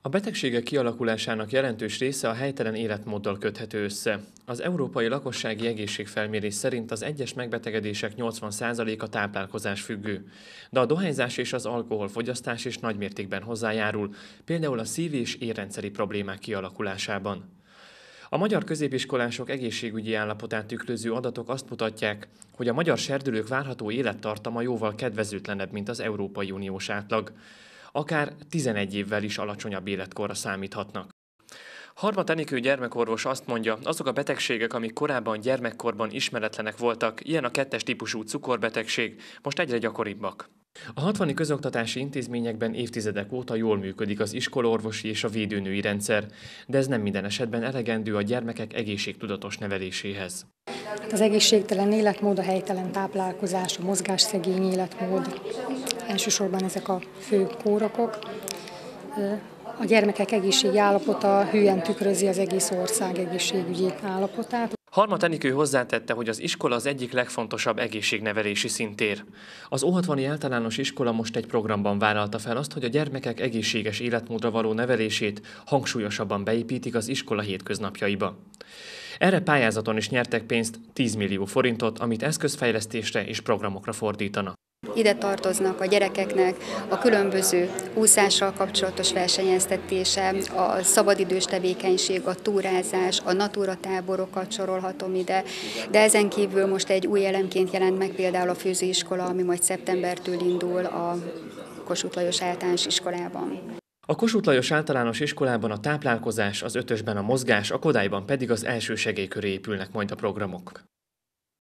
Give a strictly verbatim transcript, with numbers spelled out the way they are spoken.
A betegségek kialakulásának jelentős része a helytelen életmóddal köthető össze. Az Európai Lakossági Egészségfelmérés szerint az egyes megbetegedések nyolcvan százaléka táplálkozás függő, de a dohányzás és az alkoholfogyasztás is nagymértékben hozzájárul, például a szív- és érrendszeri problémák kialakulásában. A magyar középiskolások egészségügyi állapotát tükröző adatok azt mutatják, hogy a magyar serdülők várható élettartama jóval kedvezőtlenebb, mint az Európai Uniós átlag. Akár tizenegy évvel is alacsonyabb életkorra számíthatnak. Harmat Enikő gyermekorvos azt mondja, azok a betegségek, amik korábban gyermekkorban ismeretlenek voltak, ilyen a kettes típusú cukorbetegség, most egyre gyakoribbak. A hatvani közoktatási intézményekben évtizedek óta jól működik az iskolaorvosi és a védőnői rendszer, de ez nem minden esetben elegendő a gyermekek egészségtudatos neveléséhez. Az egészségtelen életmód, a helytelen táplálkozás, a mozgásszegény életmód, elsősorban ezek a fő kórokok. A gyermekek egészségi állapota hűen tükrözi az egész ország egészségügyi állapotát. Harmat Enikő hozzátette, hogy az iskola az egyik legfontosabb egészségnevelési szintér. Az Óhatvani Általános Iskola most egy programban vállalta fel azt, hogy a gyermekek egészséges életmódra való nevelését hangsúlyosabban beépítik az iskola hétköznapjaiba. Erre pályázaton is nyertek pénzt, tíz millió forintot, amit eszközfejlesztésre és programokra fordítanak. Ide tartoznak a gyerekeknek a különböző úszással kapcsolatos versenyeztetése, a szabadidős tevékenység, a túrázás, a natura táborokat sorolhatom ide, de ezen kívül most egy új elemként jelent meg például a főzőiskola, ami majd szeptembertől indul a Kossuth Lajos Általános Iskolában. A Kossuth Lajos Általános Iskolában a táplálkozás, az ötösben a mozgás, a Kodályban pedig az első segélyköré épülnek majd a programok.